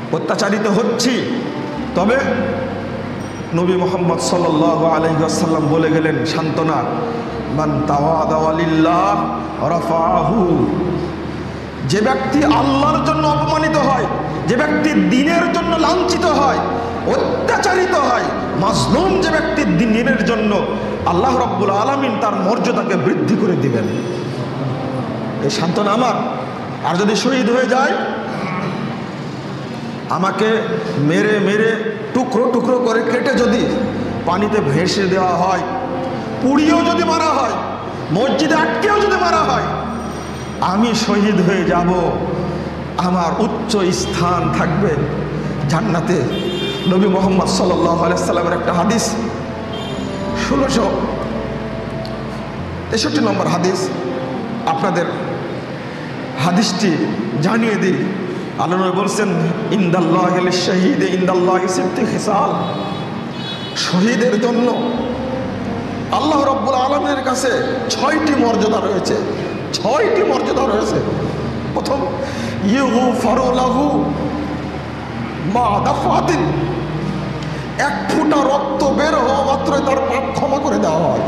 অত্যাচারিত হচ্ছি, তবে নবী মুহাম্মদ সাল্লাল্লাহু আলাইহি ওয়াসাল্লাম বলে গেলেন সান্ত্বনা, মান তাওয়াদা লিল্লাহ রাফাহু। যে ব্যক্তি আল্লাহর জন্য অপমানিত হয়, যে ব্যক্তি দ্বীনের জন্য লাঞ্ছিত হয়, অত্যাচারিত হয়, মাজলুম যে ব্যক্তি দ্বীনের জন্য, আল্লাহ রাব্বুল আলামিন তার মর্যাদাকে বৃদ্ধি করে দিবেন। এই সান্ত্বনা আমার। আর যদি শহীদ হয়ে যায়, আমাকে মেরে মেরে টুকরো টুকরো করে কেটে যদি পানিতে ভেসে দেওয়া হয়, পুড়িয়েও যদি মারা হয়, মসজিদে আটকেও যদি মারা হয়, আমি শহীদ হয়ে যাব, আমার উচ্চ স্থান থাকবে জান্নাতে। নবী মুহাম্মদ সাল্লাল্লাহু আলাইহি সাল্লামের একটা হাদিস, 1663 নম্বর হাদিস, আপনাদের হাদিসটি জানিয়ে দিই। আল্লাহ নবী বলছেন, ইনদাল্লাহি লিশ-শাহীদ ইনদাল্লাহি সিত্তু খিসাল। শহীদের জন্য আল্লাহ রাব্বুল আলামিনের কাছে 6টি মর্যাদা রয়েছে। 6টি মর্যাদা রয়েছে। প্রথম, ইউগফারু লাহু মা দাফাতিন, এক ফোঁটা রক্ত বের হওয়া মাত্রই তার পাপ ক্ষমা করে দেওয়া হয়।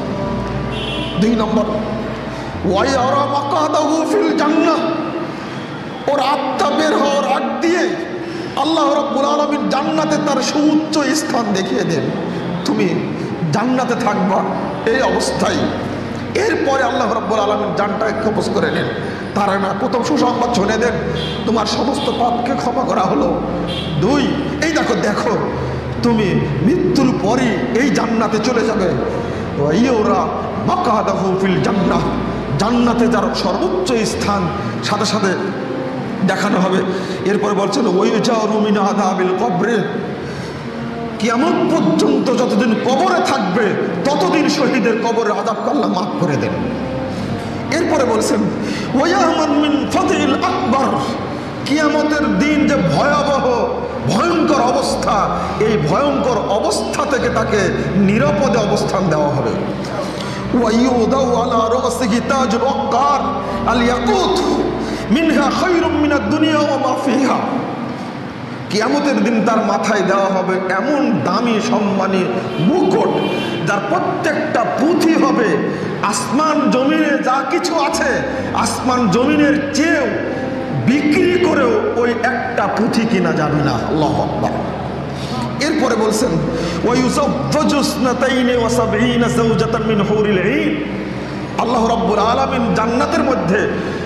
2 নম্বর, ওয়াইয়ারা মাকাদাহু ফিল জান্নাহ, ওর আত্মা বের হওয়ার আগ দিয়ে আল্লাহ রাব্বুল আলামিন জান্নাতে তার সুউচ্চ স্থান দেখিয়ে দেন, তুমি জান্নাতে থাকবা এই অবস্থায়। এরপরে আল্লাহ রাব্বুল আলামিন জানটাকে কবজ করে নেন। তারা না, প্রথম সুসংবাদ শুনে দেন, তোমার সমস্ত পাপকে ক্ষমা করা হলো। 2, এই দেখো দেখো তুমি মৃত্যুর পরই এই জান্নাতে চলে যাবে। ওরা মাকাদাহু ফিল জান্নাহ, জান্নাতে যার সর্বোচ্চ স্থান সাথে সাথে দেখানো হবে। এরপরে বলছেন ওয়াইজারু মিন আযাবিল কবরে, কিয়ামত পর্যন্ত যতদিন কবরে থাকবে ততদিন শহীদের কবরের আযাবকে আল্লাহ মাফ করে দেন। এরপরে বলছেন ওয়ায়ামান মিন ফাতিল আকবার, কিয়ামতের দিন যে ভয়াবহ ভয়ঙ্কর অবস্থা, এই ভয়ঙ্কর অবস্থা থেকে তাকে নিরাপদে অবস্থান দেওয়া হবে। ওয়াইউদাউ আলা রাসিহি তাজুল ওয়াক্কার আল ইয়াকুত মিনহা খায়রুম মিনাদ দুনিয়া ওয়া মা ফিহা। কিয়ামতের দিন তার মাথায় দেওয়া হবে এমন দামি সম্মানী মুকুট, যার প্রত্যেকটা পুঁথি হবে আসমান জমিনে যা কিছু আছে আসমান জমিনের চেয়েও, বিক্রি করেও ওই একটা পুঁথি কিনা যাবে না। আল্লাহু আকবার। এরপরে বলছেন ওয়ায়ুসাফফাজু ইসনাতাইনি ওয়া সাবঈনা যাওজাতান মিন হুরিল আইন, আল্লাহ রাব্বুল আলামিন জান্নাতের মধ্যে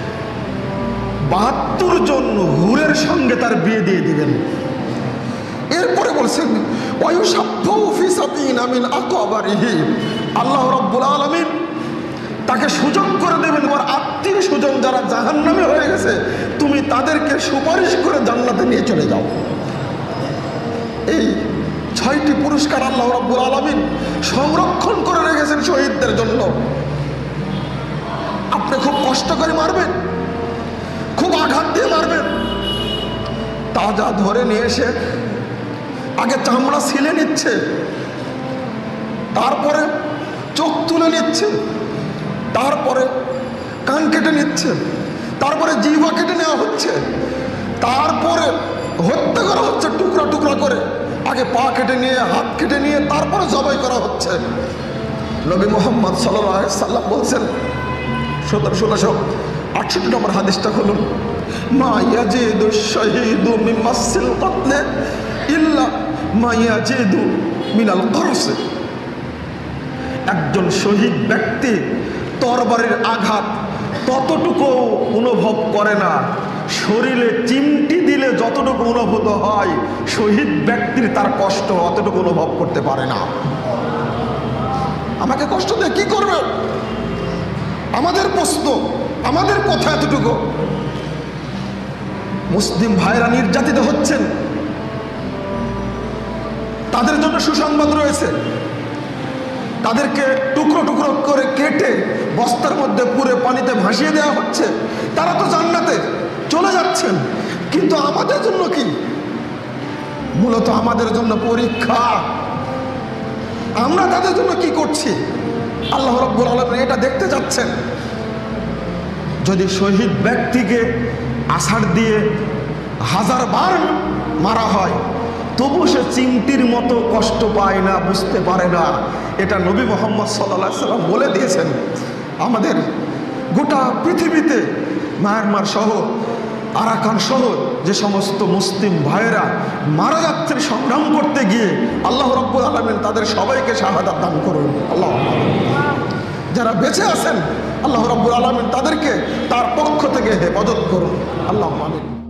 72 জন হুরের সঙ্গে তার বিয়ে দিয়ে দিবেন। এরপরে বলছেন ওয়ায়ুসাফফাউ ফি সাবঈনা মিন আকবারিহি, আল্লাহ রাব্বুল আলামিন তাকে সুযোগ করে দেবেন, ওর আত্মীয় স্বজন যারা জাহান্নামে হয়ে গেছে তুমি তাদেরকে সুপারিশ করে জান্নাতে নিয়ে চলে যাও। এই 6টি পুরস্কার আল্লাহ রাব্বুল আলামিন সংরক্ষণ করে রেখেছেন শহীদদের জন্য। আপনি খুব কষ্ট করে মারবেন, খুব আঘাত দিয়ে মারবেন, তাজা ধরে নিয়ে এসে আগে চামড়া ছিলে নিচ্ছে, তারপরে চোখ তুলে নিচ্ছে, তারপরে কান কেটে নিচ্ছে, তারপরে জিহ্বা কেটে নেওয়া হচ্ছে, তারপরে হত্যা করা হচ্ছে টুকরা টুকরা করে। আগে পা কেটে নিয়ে, হাত কেটে নিয়ে, তারপরে জবাই করা হচ্ছে। নবী মুহাম্মদ সাল্লাল্লাহু আলাইহি সাল্লাম বলছেন, 1668 নম্বর হাদিসটা খুলুন, মা ইয়াজিদু শাহীদু মিন মাসিল কতলে ইল্লা মা ইয়াজিদু মিনাল করস। একজন শহীদ ব্যক্তি তরবারির আঘাত ততটুকু অনুভব করে না, শরীরে চিমটি দিলে যতটুকু অনুভূত হয় শহীদ ব্যক্তির তার কষ্ট অতটুকু অনুভব করতে পারে না। আমাকে কষ্ট দিয়ে কি করবে? আমাদের প্রশ্ন, আমাদের কথা এতটুকু। মুসলিম ভাইরা নির্যাতিত হচ্ছেন, তাদের জন্য সুসংবাদ রয়েছে। তাদেরকে টুকরো টুকরো করে কেটে বস্তার মধ্যে পুরে পানিতে ভাসিয়ে দেওয়া হচ্ছে। তারা তো জান্নাতে চলে যাচ্ছেন, কিন্তু আমাদের জন্য কি? মূলত আমাদের জন্য পরীক্ষা। আমরা তাদের জন্য কি করছি আল্লাহ রাব্বুল আলামিন এটা দেখতে যাচ্ছেন। যদি শহীদ ব্যক্তিকে আষাঢ় দিয়ে 1000 বার মারা হয়, তবু সে চিমটির মতো কষ্ট পায় না, বুঝতে পারে না। এটা নবী মুহাম্মদ সাল্লাল্লাহু আলাইহি সাল্লাম বলে দিয়েছেন। আমাদের গোটা পৃথিবীতে মায়ানমার সহ আরাকান সহ যে সমস্ত মুসলিম ভাইয়েরা মারা যাচ্ছেন সংগ্রাম করতে গিয়ে, আল্লাহ রাব্বুল আলামিন তাদের সবাইকে শাহাদাত দান করুন। আল্লাহ, যারা বেঁচে আছেন আল্লাহ রাব্বুল আলামিন তাদেরকে তার পক্ষ থেকে হেফাজত করুন। আল্লাহ আমিন।